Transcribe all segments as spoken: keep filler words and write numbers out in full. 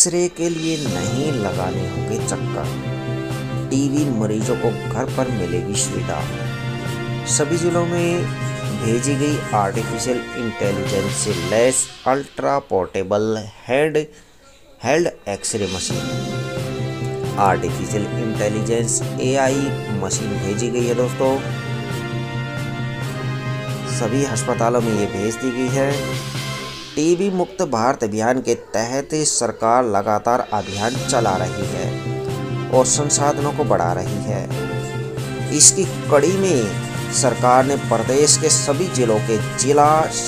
X ray के लिए नहीं लगाने होंगे चक्कर, टीबी मरीजों को घर पर मिलेगी सुविधा। सभी जिलों में भेजी गई आर्टिफिशियल इंटेलिजेंस से लैस ultra portable hand held X-ray machine. Artificial intelligence A I machine भेजी गई है दोस्तों, सभी अस्पतालों में ये भेज दी गई है। टीबी मुक्त भारत अभियान के तहत सरकार लगातार अभियान चला रही है और संसाधनों को बढ़ा रही है। इसकी कड़ी में सरकार ने प्रदेश के सभी जिलों के जिला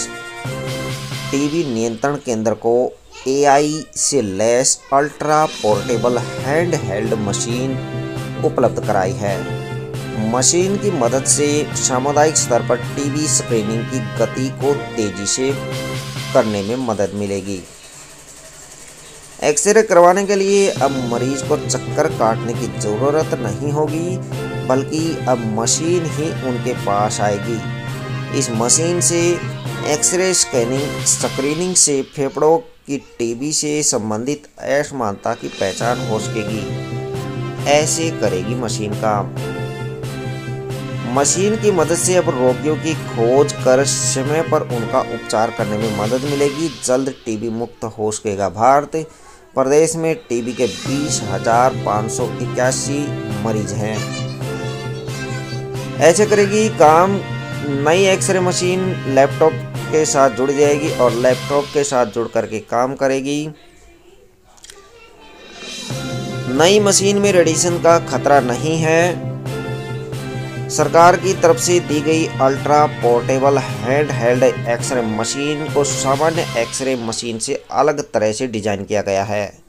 टीबी नियंत्रण केंद्र को ए आई से लैस ultra portable hand held machine उपलब्ध कराई है। मशीन की मदद से सामुदायिक स्तर पर टीबी स्क्रीनिंग की गति को तेजी से करने में मदद मिलेगी। एक्सरे करवाने के लिए अब मरीज को चक्कर काटने की ज़रूरत नहीं होगी, बल्कि अब मशीन ही उनके पास आएगी। इस मशीन से एक्सरे स्कैनिंग स्क्रीनिंग से फेफड़ों की टीबी से संबंधित असमानता की पहचान हो सकेगी। ऐसे करेगी मशीन काम। मशीन की मदद से अब रोगियों की खोज कर समय पर उनका उपचार करने में मदद मिलेगी। जल्द टीबी मुक्त हो सकेगा भारत। प्रदेश में टीबी के बीस हजार पाँच सौ इक्यासी मरीज हैं। ऐसे करेगी काम नई एक्सरे मशीन लैपटॉप के साथ जुड़ जाएगी और लैपटॉप के साथ जुड़ करके काम करेगी। नई मशीन में रेडिएशन का खतरा नहीं है। सरकार की तरफ से दी गई ultra portable hand held X-ray machine को सामान्य एक्सरे मशीन से अलग तरह से डिजाइन किया गया है।